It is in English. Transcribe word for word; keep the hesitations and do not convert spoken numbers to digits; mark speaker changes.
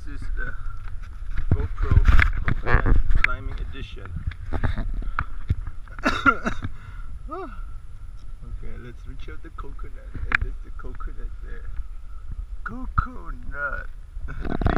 Speaker 1: is the GoPro Coconut Climbing Edition. Okay, let's reach out the coconut, and there's the coconut there. Coconut!